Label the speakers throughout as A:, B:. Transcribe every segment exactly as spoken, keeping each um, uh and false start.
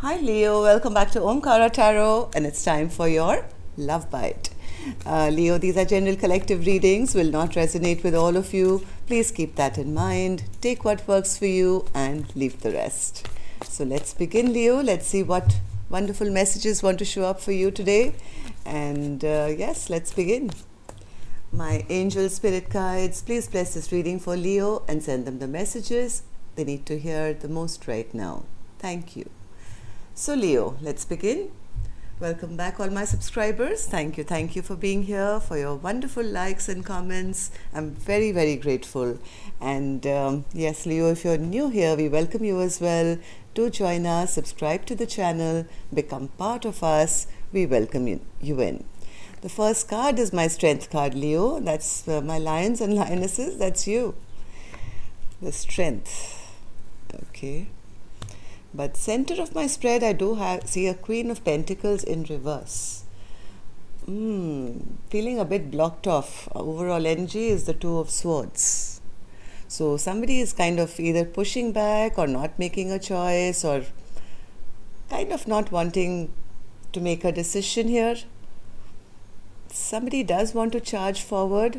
A: Hi Leo, welcome back to Omkara Tarot, and it's time for your Love Bite. Uh, Leo, these are general collective readings, will not resonate with all of you. Please keep that in mind. Take what works for you and leave the rest. So let's begin, Leo. Let's see what wonderful messages want to show up for you today. And uh, yes, let's begin. My angel spirit guides, please bless this reading for Leo and send them the messages they need to hear the most right now. Thank you. So Leo, let's begin. Welcome back all my subscribers. Thank you. Thank you for being here, for your wonderful likes and comments. I'm very, very grateful. And um, yes, Leo, if you're new here, we welcome you as well. Do join us, subscribe to the channel, become part of us. We welcome you, you in. The first card is my strength card, Leo. That's uh, my lions and lionesses. That's you. The strength. Okay. But center of my spread, I do have, see a Queen of Pentacles in reverse. Mm, feeling a bit blocked off. Overall energy is the Two of Swords. So somebody is kind of either pushing back or not making a choice or kind of not wanting to make a decision here. Somebody does want to charge forward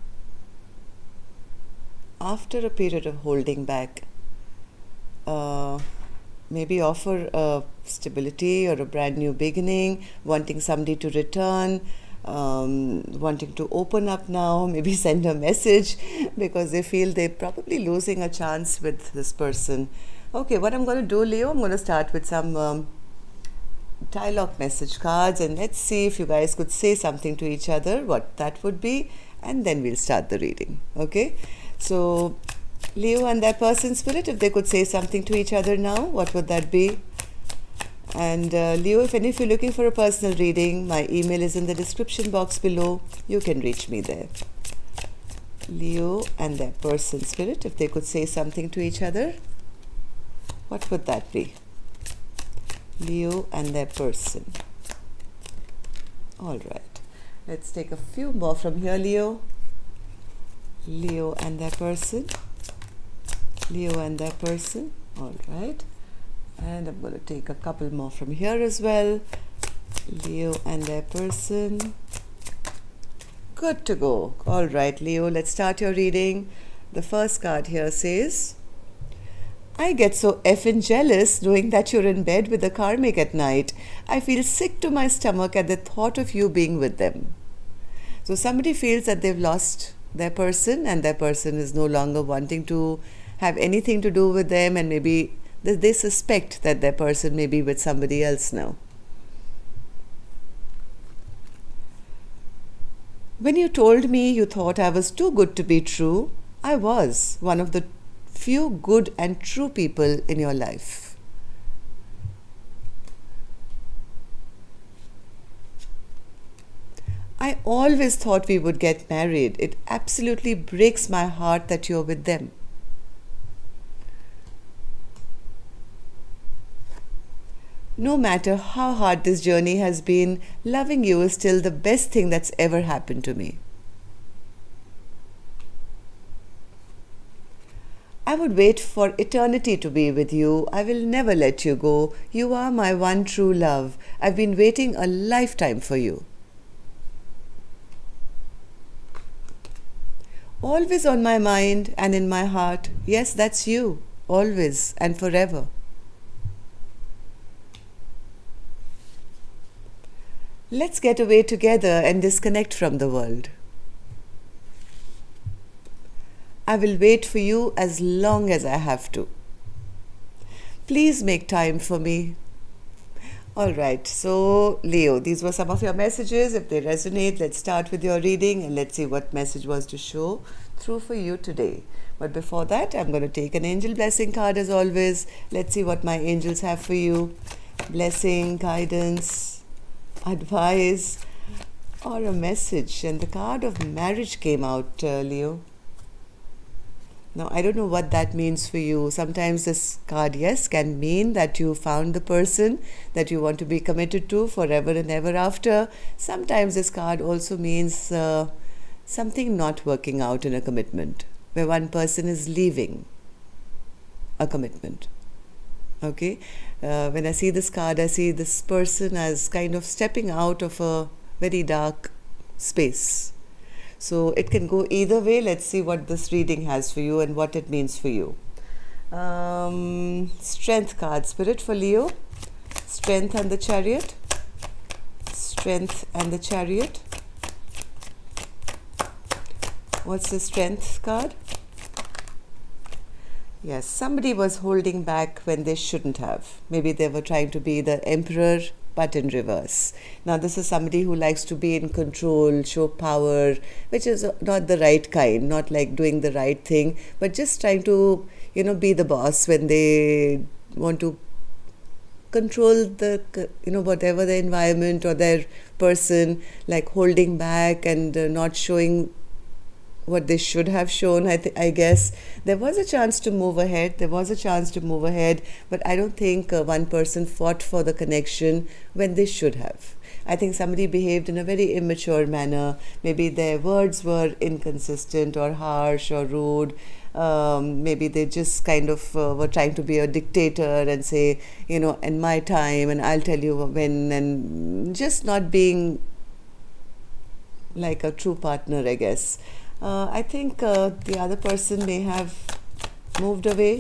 A: after a period of holding back. Uh, maybe offer a stability or a brand new beginning, wanting somebody to return, um, wanting to open up now, maybe send a message because they feel they're probably losing a chance with this person. Okay, what I'm going to do, Leo, I'm going to start with some um, dialogue message cards, and let's see if you guys could say something to each other, what that would be, and then we'll start the reading. Okay, so Leo and that person spirit, if they could say something to each other now, what would that be? And uh, Leo, if any of you are looking for a personal reading, my email is in the description box below. You can reach me there. Leo and that person spirit, if they could say something to each other, what would that be? Leo and their person. All right. Let's take a few more from here, Leo. Leo and their person. Leo and their person. All right. And I'm going to take a couple more from here as well. Leo and their person. Good to go. All right, Leo, let's start your reading. The first card here says, I get so effing jealous knowing that you're in bed with the karmic at night. I feel sick to my stomach at the thought of you being with them. So somebody feels that they've lost their person and their person is no longer wanting to have anything to do with them, and maybe they, they suspect that their person may be with somebody else now. When you told me you thought I was too good to be true, I was one of the few good and true people in your life. I always thought we would get married. It absolutely breaks my heart that you're with them. No matter how hard this journey has been, loving you is still the best thing that's ever happened to me. I would wait for eternity to be with you. I will never let you go. You are my one true love. I've been waiting a lifetime for you. Always on my mind and in my heart. Yes, that's you. Always and forever. Let's get away together and disconnect from the world. I will wait for you as long as I have to. Please make time for me. All right, so Leo, these were some of your messages. If they resonate, let's start with your reading and let's see what message was to show through for you today. But before that, I'm going to take an angel blessing card as always. Let's see what my angels have for you. Blessing, guidance, advice, or a message. And the card of marriage came out, uh, Leo. Now, I don't know what that means for you. Sometimes this card, yes, can mean that you found the person that you want to be committed to forever and ever after. Sometimes this card also means uh, something not working out in a commitment, where one person is leaving a commitment. Okay, uh, when I see this card, I see this person as kind of stepping out of a very dark space. So it can go either way. Let's see what this reading has for you and what it means for you. Um, strength card, Spirit, for Leo. Strength and the Chariot. Strength and the Chariot. What's the Strength card? Yes, somebody was holding back when they shouldn't have. Maybe they were trying to be the emperor, but in reverse. Now, this is somebody who likes to be in control, show power, which is not the right kind, not like doing the right thing, but just trying to, you know, be the boss when they want to control the, you know, whatever the environment or their person, like holding back and uh, not showing what they should have shown. I, th I guess there was a chance to move ahead. There was a chance to move ahead, but I don't think uh, one person fought for the connection when they should have. I think somebody behaved in a very immature manner. Maybe their words were inconsistent or harsh or rude. Um, maybe they just kind of uh, were trying to be a dictator and say, you know, in my time and I'll tell you when, and just not being like a true partner, I guess. Uh, I think uh, the other person may have moved away,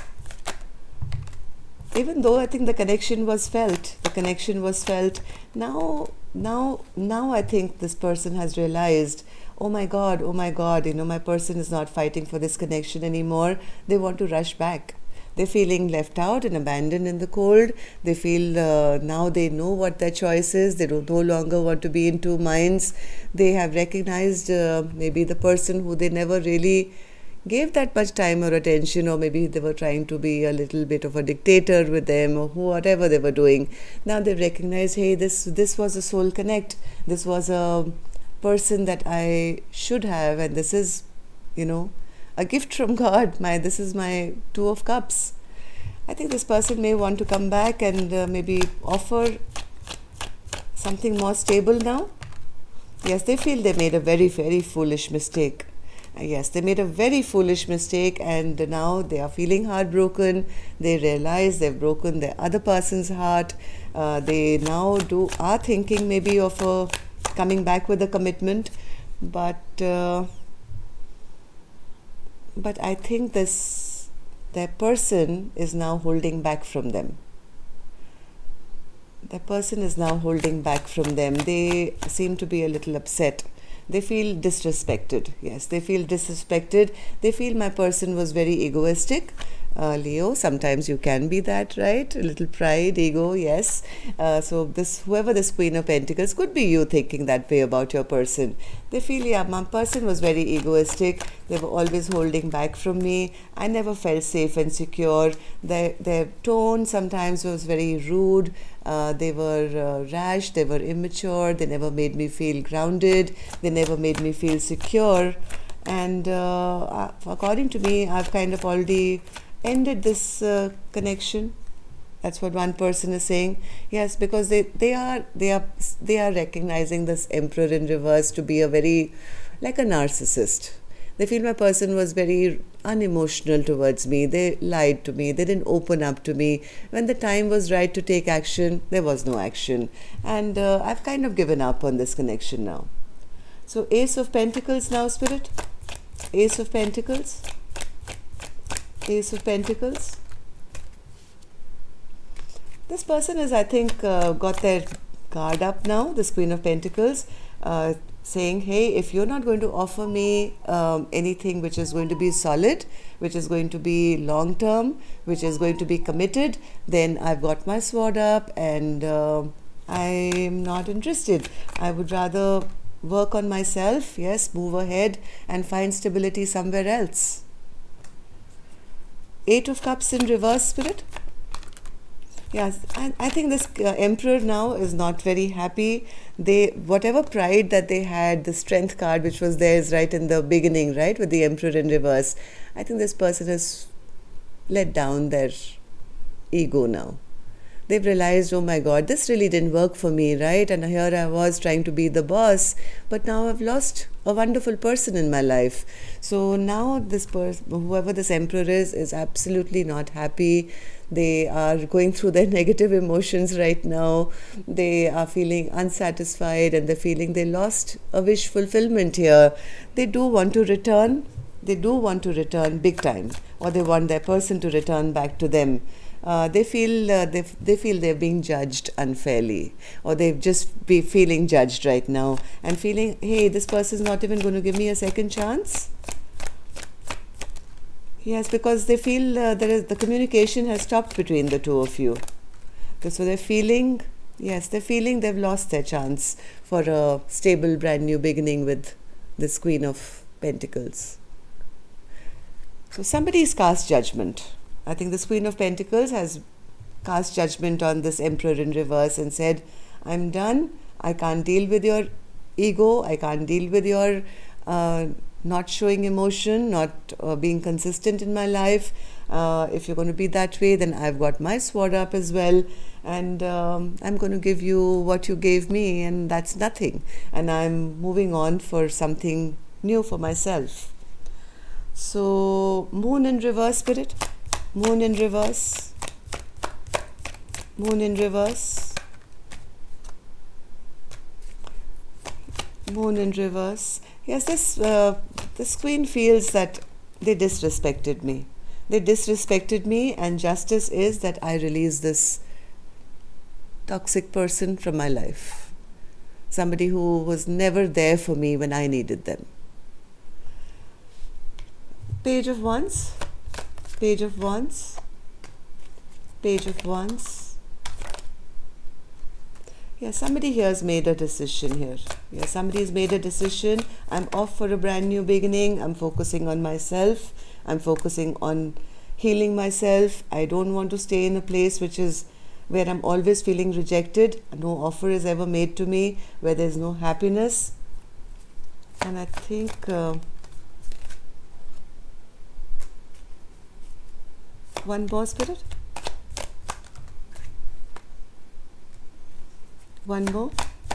A: even though I think the connection was felt. The connection was felt. Now, now, now I think this person has realized, oh my God, oh my God, you know, my person is not fighting for this connection anymore. They want to rush back. They're feeling left out and abandoned in the cold. They feel uh, now they know what their choice is. They don't no longer want to be in two minds. They have recognized uh, maybe the person who they never really gave that much time or attention, or maybe they were trying to be a little bit of a dictator with them, or whatever they were doing. Now they've recognized, hey, this, this was a soul connect. This was a person that I should have, and this is, you know, a gift from God. My this is my Two of Cups. I think this person may want to come back and uh, maybe offer something more stable now. Yes, they feel they made a very, very foolish mistake. Uh, yes, they made a very foolish mistake, and now they are feeling heartbroken. They realize they've broken the other person's heart. Uh, they now do are thinking maybe of a coming back with a commitment, but uh, but I think this their person is now holding back from them. The person is now holding back from them. They seem to be a little upset. They feel disrespected. Yes, they feel disrespected. They feel my person was very egoistic. Uh, Leo, sometimes you can be that, right? A little pride, ego, yes. Uh, so this, whoever this Queen of Pentacles, could be you thinking that way about your person. They feel, yeah, my person was very egoistic. They were always holding back from me. I never felt safe and secure. Their, their tone sometimes was very rude. Uh, they were uh, rash. They were immature. They never made me feel grounded. They never made me feel secure. And uh, according to me, I've kind of already ended this uh, connection. That's what one person is saying. Yes, because they they are they are they are recognizing this Emperor in reverse to be a very, like a narcissist. They feel my person was very unemotional towards me. They lied to me. They didn't open up to me. When the time was right to take action, there was no action. And uh, I've kind of given up on this connection now. So Ace of Pentacles now, Spirit. Ace of Pentacles. Ace of Pentacles. This person is, I think, uh, got their guard up now, this Queen of Pentacles, uh, saying, hey, if you're not going to offer me um, anything which is going to be solid, which is going to be long-term, which is going to be committed, then I've got my sword up and uh, I'm not interested. I would rather work on myself, yes, move ahead and find stability somewhere else. Eight of Cups in reverse, Spirit. Yes, I, I think this uh, Emperor now is not very happy. They, whatever pride that they had, the Strength card which was theirs right in the beginning, right, with the Emperor in reverse, I think this person has let down their ego now. They've realized, oh my God, this really didn't work for me, right? And here I was trying to be the boss, but now I've lost a wonderful person in my life. So now this person, whoever this Emperor is, is absolutely not happy. They are going through their negative emotions right now. They are feeling unsatisfied and they're feeling they lost a wish fulfillment here. They do want to return. They do want to return big time, or they want their person to return back to them. Uh, they feel uh, they they feel they're being judged unfairly, or they just be feeling judged right now and feeling, hey, this person's not even going to give me a second chance. Yes, because they feel uh, there is the communication has stopped between the two of you. So they're feeling, yes, they're feeling they've lost their chance for a stable, brand new beginning with this Queen of Pentacles. So somebody's cast judgment. I think this Queen of Pentacles has cast judgment on this Emperor in reverse and said, I'm done. I can't deal with your ego. I can't deal with your uh, not showing emotion, not uh, being consistent in my life. Uh, if you're going to be that way, then I've got my sword up as well. And um, I'm going to give you what you gave me, and that's nothing. And I'm moving on for something new for myself. So, Moon in reverse, Spirit. Moon in reverse. Moon in reverse. Moon in reverse. Yes, this, uh, this Queen feels that they disrespected me. They disrespected me, and justice is that I release this toxic person from my life. Somebody who was never there for me when I needed them. Page of Wands. Page of Wands. Page of Wands. Yeah, somebody here has made a decision here. Yeah, somebody has made a decision. I'm off for a brand new beginning. I'm focusing on myself. I'm focusing on healing myself. I don't want to stay in a place which is where I'm always feeling rejected. No offer is ever made to me, where there's no happiness. And I think uh, one more, Spirit. One more.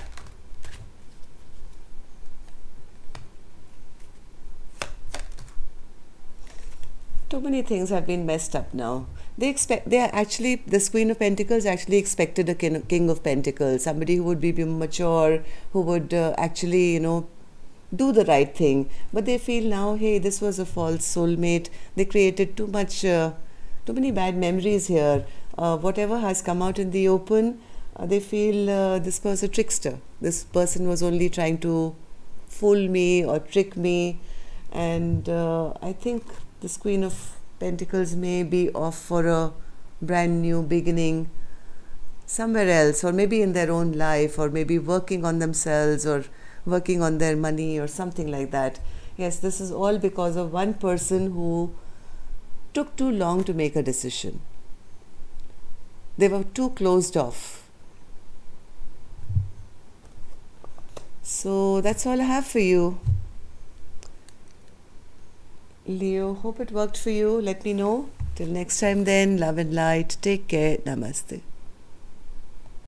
A: Too many things have been messed up now. They expect, they are actually, this Queen of Pentacles actually expected a king, king of Pentacles, somebody who would be mature, who would uh, actually, you know, do the right thing. But they feel now, hey, this was a false soulmate. They created too much, uh, too many bad memories here. Uh, whatever has come out in the open, uh, they feel uh, this was a trickster. This person was only trying to fool me or trick me. And uh, I think this Queen of Pentacles may be off for a brand new beginning somewhere else, or maybe in their own life, or maybe working on themselves, or working on their money, or something like that. Yes, this is all because of one person who took too long to make a decision. They were too closed off. So that's all I have for you, Leo. Hope it worked for you. Let me know. Till next time then, love and light. Take care. Namaste.